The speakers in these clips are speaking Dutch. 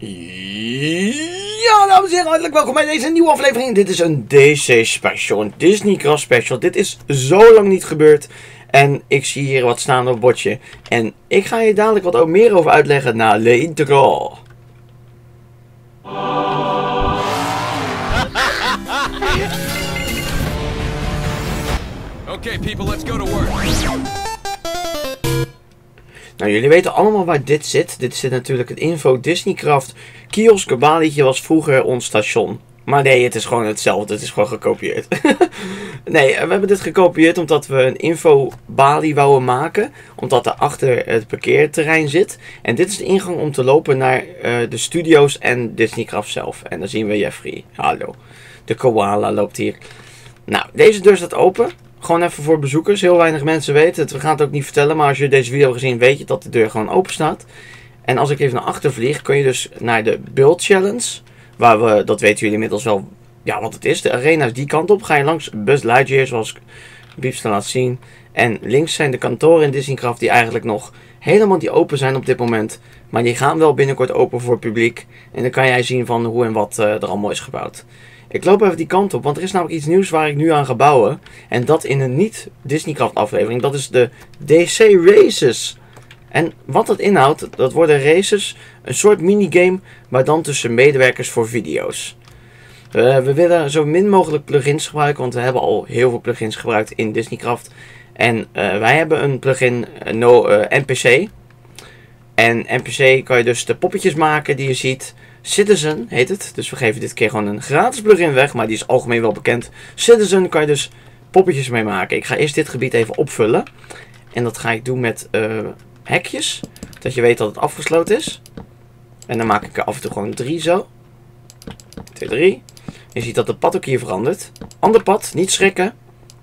Ja, dames en heren, hartelijk welkom bij deze nieuwe aflevering. Dit is een DC special, een Disneycraft special. Dit is zo lang niet gebeurd. En ik zie hier wat staan op het bordje. En ik ga je dadelijk wat meer over uitleggen na de intro. Okay, people, let's go to work. Nou, jullie weten allemaal waar dit zit. Dit zit natuurlijk het Info Disneycraft kiosk. Balietje was vroeger ons station. Maar nee, het is gewoon hetzelfde. Het is gewoon gekopieerd. Nee, we hebben dit gekopieerd omdat we een info balie wouden maken. Omdat er achter het parkeerterrein zit. En dit is de ingang om te lopen naar de studio's en Disneycraft zelf. En dan zien we Jeffrey. Hallo. De koala loopt hier. Nou, deze deur staat open. Gewoon even voor bezoekers. Heel weinig mensen weten het. We gaan het ook niet vertellen. Maar als je deze video hebt gezien, weet je dat de deur gewoon open staat. En als ik even naar achter vlieg, kun je dus naar de Build Challenge. Waar we, dat weten jullie inmiddels wel, ja, wat het is. De arena is die kant op. Ga je langs Buzz Lightyear, zoals Biepste laat zien. En links zijn de kantoren in Disneycraft die eigenlijk nog helemaal niet open zijn op dit moment. Maar die gaan wel binnenkort open voor het publiek. En dan kan jij zien van hoe en wat er allemaal is gebouwd. Ik loop even die kant op, want er is namelijk iets nieuws waar ik nu aan ga bouwen. En dat in een niet-Disneycraft aflevering. Dat is de DC Races. En wat dat inhoudt, dat worden races, een soort minigame, maar dan tussen medewerkers voor video's. We willen zo min mogelijk plugins gebruiken, want we hebben al heel veel plugins gebruikt in Disneycraft. En wij hebben een plugin NPC. En NPC kan je dus de poppetjes maken die je ziet. Citizen heet het, dus we geven dit keer gewoon een gratis plugin weg, maar die is algemeen wel bekend. Citizen kan je dus poppetjes mee maken. Ik ga eerst dit gebied even opvullen. En dat ga ik doen met hekjes, dat je weet dat het afgesloten is. En dan maak ik er af en toe gewoon 3 zo. 2, 3. Je ziet dat het pad ook hier verandert. Ander pad, niet schrikken.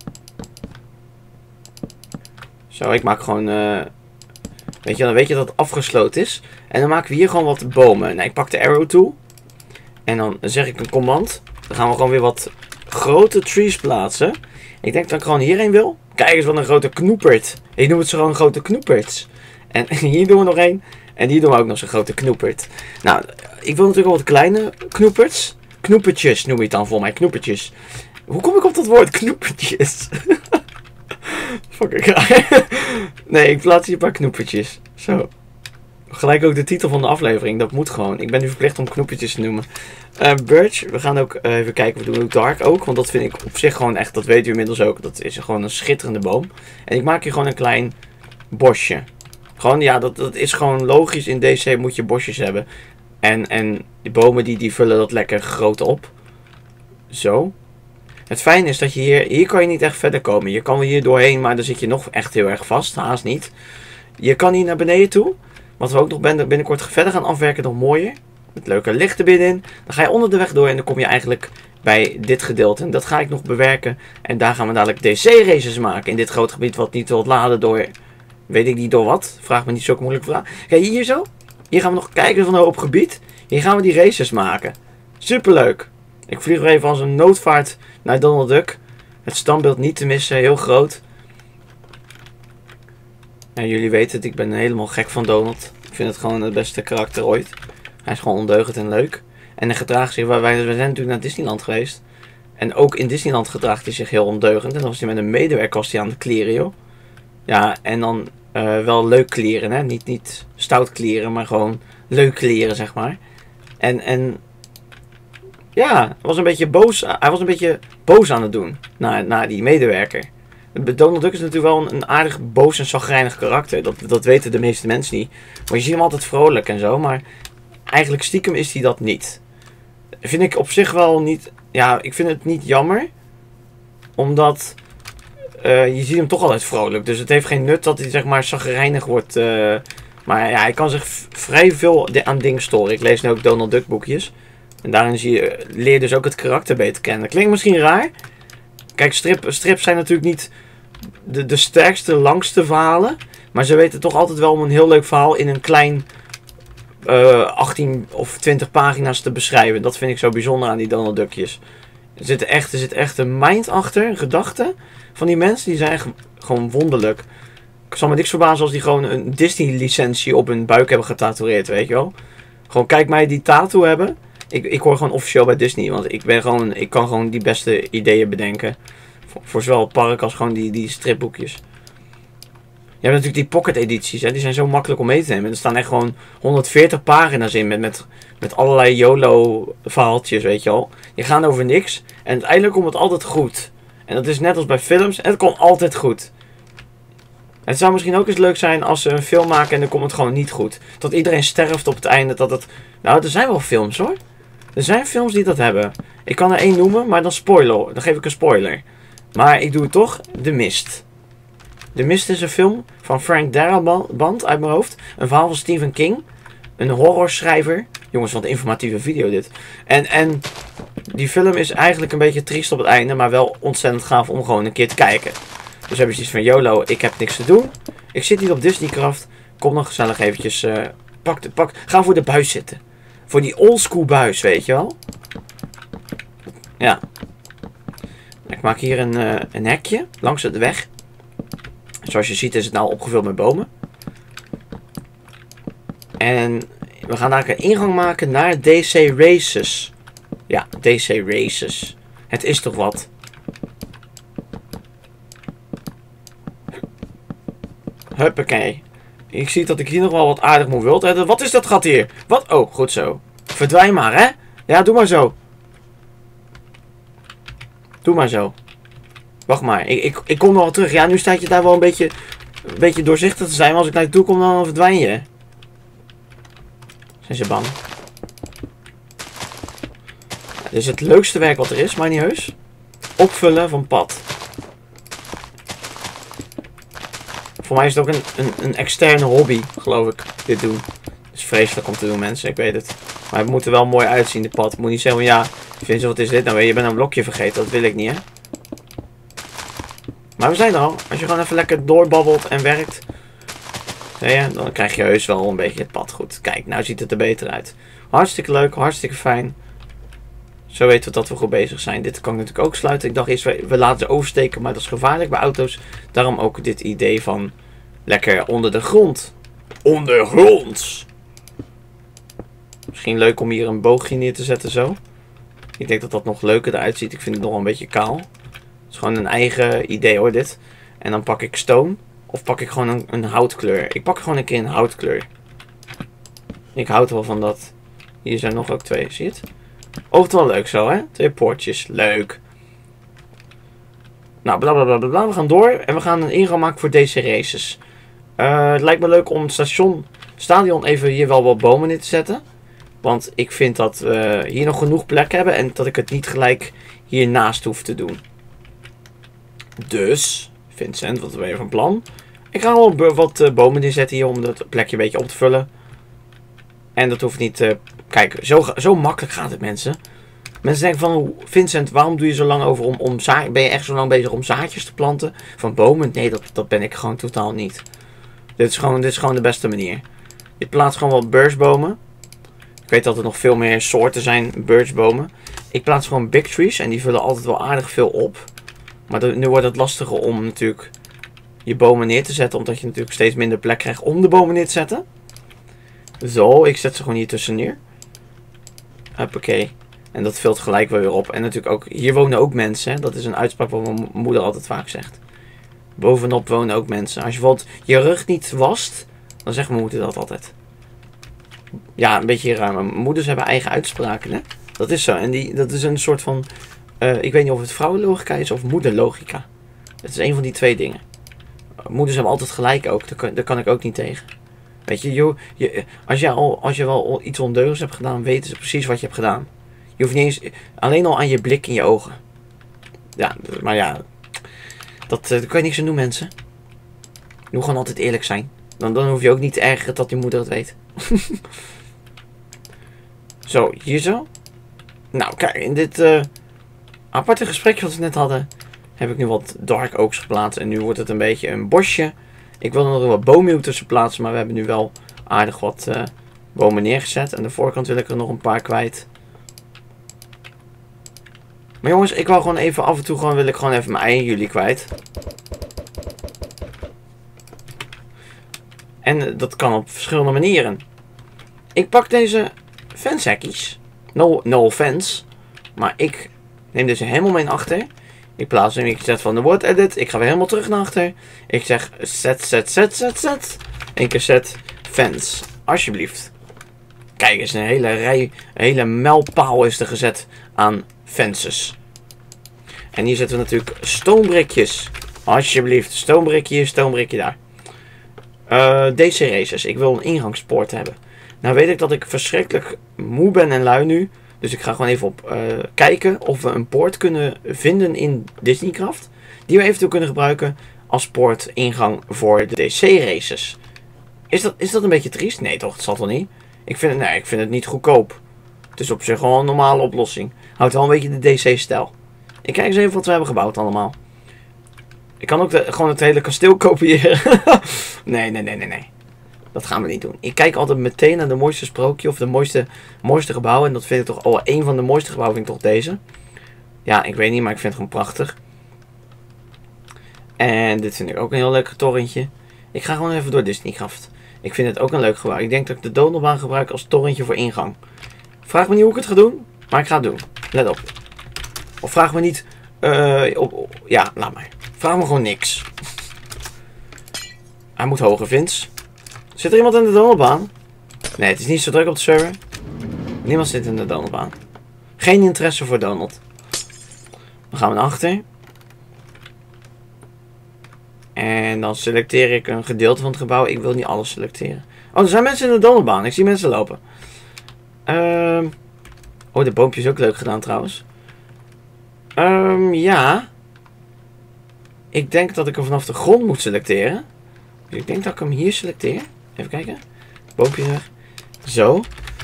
Zo, ik maak gewoon... weet je, dan weet je dat het afgesloten is. En dan maken we hier gewoon wat bomen. Nou, ik pak de arrow tool. En dan zeg ik een command. Dan gaan we gewoon weer wat grote trees plaatsen. Ik denk dat ik gewoon hierheen wil. Kijk eens wat een grote knoepert. Ik noem het zo gewoon een grote knoepert. En hier doen we nog één. En hier doen we ook nog zo'n grote knoepert. Nou, ik wil natuurlijk wel wat kleine knoeperts. Knoepertjes noem je het dan voor mij. Knoepertjes. Hoe kom ik op dat woord knoepertjes? Fucking raar. Nee, ik plaats hier een paar knoepertjes. Zo. Gelijk ook de titel van de aflevering. Dat moet gewoon. Ik ben nu verplicht om knoepertjes te noemen. Birch. We gaan ook even kijken. We doen ook dark ook. Want dat vind ik op zich gewoon echt. Dat weet u inmiddels ook. Dat is gewoon een schitterende boom. En ik maak hier gewoon een klein bosje. Gewoon, ja, dat is gewoon logisch. In DC moet je bosjes hebben. En die bomen die vullen dat lekker groot op. Zo. Het fijne is dat je hier kan je niet echt verder komen. Je kan wel hier doorheen, maar dan zit je nog echt heel erg vast. Haast niet. Je kan hier naar beneden toe. Wat we ook nog binnenkort verder gaan afwerken, nog mooier. Met leuke lichten binnenin. Dan ga je onder de weg door en dan kom je eigenlijk bij dit gedeelte. En dat ga ik nog bewerken. En daar gaan we dadelijk DC races maken. In dit groot gebied wat niet wilt laden door... Weet ik niet door wat. Vraag me niet zulke moeilijke vragen. Kijk, hier zo. Hier gaan we nog kijken van een hoop gebied. Hier gaan we die races maken. Superleuk. Ik vlieg weer even als een noodvaart naar Donald Duck. Het standbeeld niet te missen. Heel groot. Ja, jullie weten het. Ik ben helemaal gek van Donald. Ik vind het gewoon het beste karakter ooit. Hij is gewoon ondeugend en leuk. En hij gedraagt zich. We zijn natuurlijk naar Disneyland geweest. En ook in Disneyland gedraagt hij zich heel ondeugend. En dan was hij met een medewerker aan het kleren, joh. Ja, en dan wel leuk kleren, hè. Niet stout kleren, maar gewoon leuk kleren, zeg maar. En ja, hij was een beetje boos aan het doen naar die medewerker. Donald Duck is natuurlijk wel een aardig boos en chagrijnig karakter. Dat weten de meeste mensen niet. Maar je ziet hem altijd vrolijk en zo, maar eigenlijk stiekem is hij dat niet. Vind ik op zich wel niet... Ja, ik vind het niet jammer. Omdat... je ziet hem toch altijd vrolijk. Dus het heeft geen nut dat hij zeg maar chagrijnig wordt. Maar ja, hij kan zich vrij veel aan dingen storen. Ik lees nu ook Donald Duck boekjes. En daarin leer je dus ook het karakter beter kennen. Dat klinkt misschien raar. Kijk, strips zijn natuurlijk niet de sterkste, langste verhalen. Maar ze weten toch altijd wel om een heel leuk verhaal in een klein 18 of 20 pagina's te beschrijven. Dat vind ik zo bijzonder aan die Donald Duckjes. Er zit echt een mind achter, een gedachte van die mensen. Die zijn gewoon wonderlijk. Ik zal me niks verbazen als die gewoon een Disney licentie op hun buik hebben getatoeëerd, weet je wel. Gewoon kijk mij die tattoo hebben. Ik hoor gewoon officieel bij Disney. Want ik kan gewoon die beste ideeën bedenken. Voor zowel het park als gewoon die stripboekjes. Je hebt natuurlijk die pocket edities. Hè? Die zijn zo makkelijk om mee te nemen. Er staan echt gewoon 140 pagina's in. Met allerlei YOLO verhaaltjes, weet je wel. Die gaan over niks. En uiteindelijk komt het altijd goed. En dat is net als bij films. En het komt altijd goed. Het zou misschien ook eens leuk zijn als ze een film maken en dan komt het gewoon niet goed. Dat iedereen sterft op het einde. Nou, er zijn wel films hoor. Er zijn films die dat hebben. Ik kan er één noemen, maar dan geef ik een spoiler. Maar ik doe het toch. De Mist. De Mist is een film van Frank Darabont uit mijn hoofd. Een verhaal van Stephen King. Een horrorschrijver. Jongens, wat een informatieve video dit. En die film is eigenlijk een beetje triest op het einde. Maar wel ontzettend gaaf om gewoon een keer te kijken. Dus heb je zoiets van YOLO, ik heb niks te doen. Ik zit hier op Disneycraft. Kom dan gezellig eventjes. Ga voor de buis zitten. Voor die oldschool buis, weet je wel. Ja. Ik maak hier een hekje langs de weg. Zoals je ziet is het nou opgevuld met bomen. En we gaan eigenlijk een ingang maken naar DC Races. Ja, DC Races. Het is toch wat. Huppakee. Ik zie dat ik hier nog wel wat aardig moet wild hebben. Wat is dat gat hier? Wat? Oh, goed zo. Verdwijn maar, hè? Ja, doe maar zo. Doe maar zo. Wacht maar. Ik kom nog wel terug. Ja, nu staat je daar wel een beetje doorzichtig te zijn. Maar als ik naar je toe kom, dan verdwijn je. Zijn ze bang? Ja, dit is het leukste werk wat er is, maar niet heus. Opvullen van pad. Voor mij is het ook een externe hobby, geloof ik, dit doen. Het is vreselijk om te doen, mensen, ik weet het. Maar het moet er wel mooi uitzien, de pad. Het moet niet zeggen, ja, vind je wat is dit nou weer? Je bent een blokje vergeten, dat wil ik niet, hè. Maar we zijn er al. Als je gewoon even lekker doorbabbelt en werkt, ja, dan krijg je heus wel een beetje het pad goed. Kijk, nou ziet het er beter uit. Hartstikke leuk, hartstikke fijn. Zo weten we dat we goed bezig zijn. Dit kan ik natuurlijk ook sluiten. Ik dacht eerst, we laten ze oversteken, maar dat is gevaarlijk bij auto's. Daarom ook dit idee van lekker onder de grond. Ondergronds! Misschien leuk om hier een boogje neer te zetten zo. Ik denk dat dat nog leuker eruit ziet. Ik vind het nog een beetje kaal. Het is gewoon een eigen idee hoor, dit. En dan pak ik stone. Of pak ik gewoon een houtkleur. Ik pak gewoon een keer een houtkleur. Ik houd wel van dat. Hier zijn nog ook twee, zie je het? Oogt wel leuk zo, hè? 2 poortjes. Leuk. Nou, blablabla. We gaan door. En we gaan een ingang maken voor DC Races. Het lijkt me leuk om het stadion even hier wel wat bomen in te zetten. Want ik vind dat we hier nog genoeg plek hebben. En dat ik het niet gelijk hiernaast hoef te doen. Dus, Vincent, wat ben je van plan? Ik ga wel wat bomen inzetten hier om het plekje een beetje op te vullen. En dat hoeft niet... Kijk, zo makkelijk gaat het, mensen. Mensen denken van, Vincent, waarom doe je zo lang over ben je echt zo lang bezig om zaadjes te planten van bomen? Nee, dat ben ik gewoon totaal niet. Dit is gewoon de beste manier. Je plaatst gewoon wat birchbomen. Ik weet dat er nog veel meer soorten zijn birchbomen. Ik plaats gewoon big trees en die vullen altijd wel aardig veel op. Maar nu wordt het lastiger om natuurlijk je bomen neer te zetten, omdat je natuurlijk steeds minder plek krijgt om de bomen neer te zetten. Zo, ik zet ze gewoon hier tussen neer. Hoppakee. En dat vult gelijk weer op. En natuurlijk ook, hier wonen ook mensen. Hè? Dat is een uitspraak wat mijn moeder altijd vaak zegt. Bovenop wonen ook mensen. Als je bijvoorbeeld je rug niet wast, dan zegt mijn moeder dat altijd. Ja, een beetje raar. Maar moeders hebben eigen uitspraken, hè. Dat is zo. En dat is een soort van, ik weet niet of het vrouwenlogica is of moederlogica. Het is een van die twee dingen. Moeders hebben altijd gelijk ook. Daar kan ik ook niet tegen. Weet je, als je wel iets ondeugends hebt gedaan, weten ze precies wat je hebt gedaan. Je hoeft niet eens, alleen al aan je blik in je ogen. Ja, maar ja, dat kan je niks aan doen, mensen. Je moet gewoon altijd eerlijk zijn. Dan hoef je ook niet te ergeren dat je moeder het weet. Zo, hier zo. Nou, kijk, in dit aparte gesprekje wat we net hadden, heb ik nu wat dark oaks geplaatst. En nu wordt het een beetje een bosje. Ik wil er nog wat bomen tussen plaatsen, maar we hebben nu wel aardig wat bomen neergezet. Aan de voorkant wil ik er nog een paar kwijt. Maar jongens, ik wil gewoon even af en toe wil ik gewoon even mijn ei in jullie kwijt. En dat kan op verschillende manieren. Ik pak deze fanshekkies. No offense. Maar ik neem deze helemaal mee naar achter. Ik plaats hem, ik zet van de word edit. Ik ga weer helemaal terug naar achter. Ik zeg zet. Eén keer zet fans. Alsjeblieft. Kijk eens, een hele rij, een hele mijlpaal is er gezet aan fences. En hier zetten we natuurlijk stoombrikjes. Alsjeblieft, stoombrikje hier, stoombrikje daar. DC races. Ik wil een ingangspoort hebben. Nou weet ik dat ik verschrikkelijk moe ben en lui nu. Dus ik ga gewoon even op kijken of we een poort kunnen vinden in Disneycraft. Die we eventueel kunnen gebruiken als poortingang voor de DC races. Is dat een beetje triest? Nee toch, dat zal toch niet? Ik vind het niet goedkoop. Het is op zich gewoon een normale oplossing. Houdt wel een beetje de DC-stijl. Ik kijk eens even wat we hebben gebouwd allemaal. Ik kan ook gewoon het hele kasteel kopiëren. Nee. Dat gaan we niet doen. Ik kijk altijd meteen naar de mooiste sprookje of de mooiste gebouw. En dat vind ik toch al een van de mooiste gebouwen vind ik toch deze. Ja, ik weet niet, maar ik vind het gewoon prachtig. En dit vind ik ook een heel leuk torentje. Ik ga gewoon even door Disneycraft. Ik vind het ook een leuk gebouw. Ik denk dat ik de Donaldbaan gebruik als torentje voor ingang. Vraag me niet hoe ik het ga doen, maar ik ga het doen. Let op. Of vraag me niet... ja, laat maar. Vraag me gewoon niks. Hij moet hoger, Vince. Zit er iemand in de Donaldbaan? Nee, het is niet zo druk op de server. Niemand zit in de Donaldbaan. Geen interesse voor Donald. Dan gaan we naar achter. En dan selecteer ik een gedeelte van het gebouw. Ik wil niet alles selecteren. Oh, er zijn mensen in de Donaldbaan. Ik zie mensen lopen. Oh, de boompje is ook leuk gedaan trouwens. Ja. Ik denk dat ik hem vanaf de grond moet selecteren. Dus ik denk dat ik hem hier selecteer. Even kijken. Boompje weg. Zo.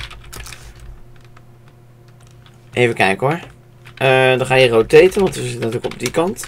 Even kijken hoor. Dan ga je rotaten, want we zitten natuurlijk op die kant.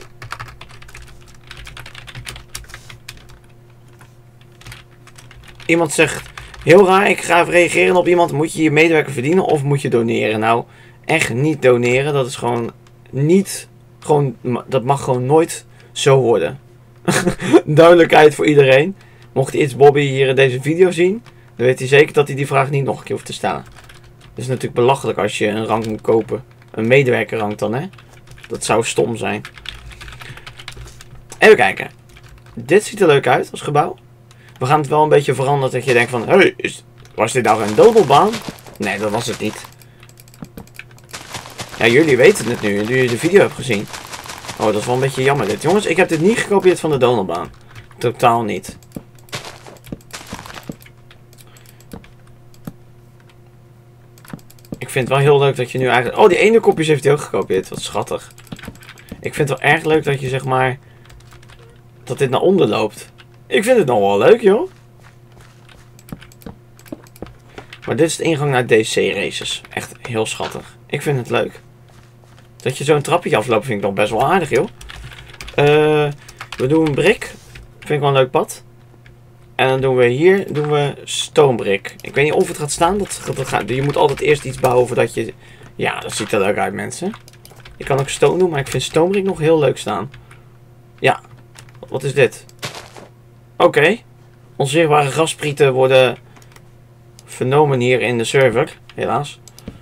Iemand zegt, heel raar, ik ga even reageren op iemand. Moet je je medewerker verdienen of moet je doneren? Nou, echt niet doneren. Dat is gewoon niet... dat mag gewoon nooit zo worden. Duidelijkheid voor iedereen. Mocht It's Bobby hier in deze video zien, dan weet hij zeker dat hij die vraag niet nog een keer hoeft te stellen. Het is natuurlijk belachelijk als je een rang moet kopen. Een medewerkerrang dan, hè. Dat zou stom zijn. Even kijken. Dit ziet er leuk uit als gebouw. We gaan het wel een beetje veranderen dat je denkt van... Hey, was dit nou een Donaldbaan? Nee, dat was het niet. Ja, jullie weten het nu, nu jullie de video hebt gezien. Oh, dat is wel een beetje jammer dit. Jongens, ik heb dit niet gekopieerd van de Donaldbaan. Totaal niet. Ik vind het wel heel leuk dat je nu eigenlijk... Oh, die ene kopjes heeft hij ook gekopieerd. Wat schattig. Ik vind het wel erg leuk dat je zeg maar... Dat dit naar onder loopt. Ik vind het nog wel leuk, joh. Maar dit is de ingang naar DC races. Echt heel schattig. Ik vind het leuk. Dat je zo'n trapje afloopt vind ik nog best wel aardig, joh. We doen een brik. Vind ik wel een leuk pad. En dan doen we hier stoombrik. Ik weet niet of het gaat staan. Je moet altijd eerst iets bouwen voordat je... Ja, dat ziet er leuk uit, mensen. Je kan ook stoom doen, maar ik vind stoombrik nog heel leuk staan. Ja. Wat is dit? Oké. Onzichtbare gasprieten worden vernomen hier in de server. Helaas.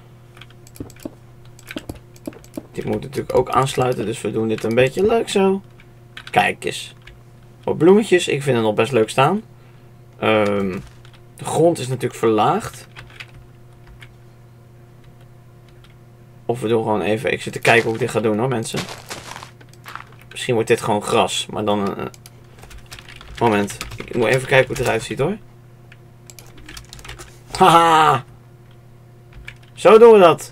Dit moet natuurlijk ook aansluiten, dus we doen dit een beetje leuk zo. Kijk eens. Wat bloemetjes, ik vind het nog best leuk staan. De grond is natuurlijk verlaagd. Of we doen gewoon even, ik zit te kijken hoe ik dit ga doen hoor mensen. Misschien wordt dit gewoon gras, maar dan... Moment, ik moet even kijken hoe het eruit ziet hoor. Haha! Zo doen we dat.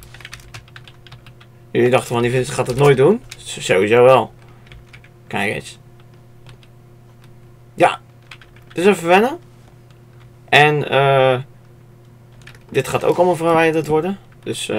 Jullie dachten van die Vincent gaat het nooit doen? Sowieso wel. Kijk eens. Ja. Dus even wennen. En dit gaat ook allemaal verwijderd worden. Dus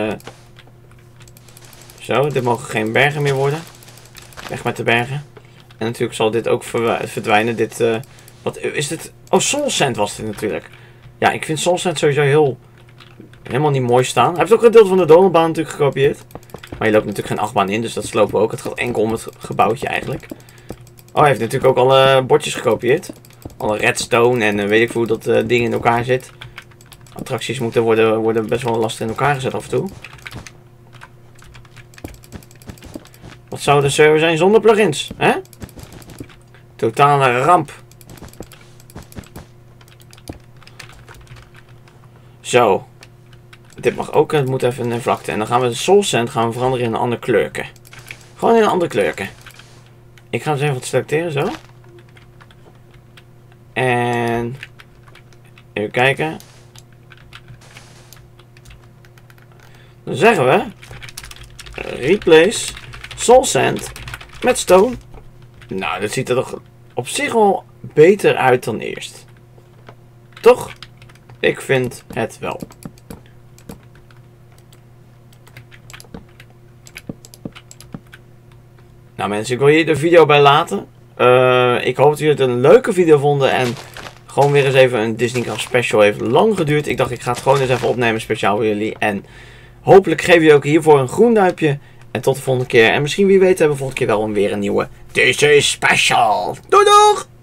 zo, dit mogen geen bergen meer worden. Weg met de bergen. En natuurlijk zal dit ook verdwijnen. Dit, wat is dit? Oh, Soul Sand was dit natuurlijk. Ja, ik vind Soul Sand sowieso helemaal niet mooi staan. Hij heeft ook een deel van de Donaldbaan natuurlijk gekopieerd. Maar je loopt natuurlijk geen achtbaan in, dus dat slopen we ook. Het gaat enkel om het gebouwtje eigenlijk. Oh, hij heeft natuurlijk ook alle bordjes gekopieerd. Alle redstone en weet ik hoe dat ding in elkaar zit. attracties moeten worden best wel lastig in elkaar gezet af en toe. Wat zou de server zijn zonder plugins, hè? Totale ramp. Zo. Dit mag ook, het moet even een vlakte. En dan gaan we de Soul Sand veranderen in een ander kleurke. Gewoon in een ander kleurke. Ik ga eens even wat selecteren, zo. En... even kijken. Dan zeggen we... replace Soul Sand met Stone. Nou, dat ziet er toch op zich wel beter uit dan eerst. Toch? Ik vind het wel. Nou mensen, ik wil hier de video bij laten. Ik hoop dat jullie het een leuke video vonden. En gewoon weer eens even een Disneycraft special. Heeft lang geduurd. Ik dacht ik ga het gewoon eens even opnemen speciaal voor jullie. En hopelijk geef je ook hiervoor een groen duimpje. En tot de volgende keer. En misschien wie weet hebben we volgende keer wel weer een nieuwe DC special. Doei doeg!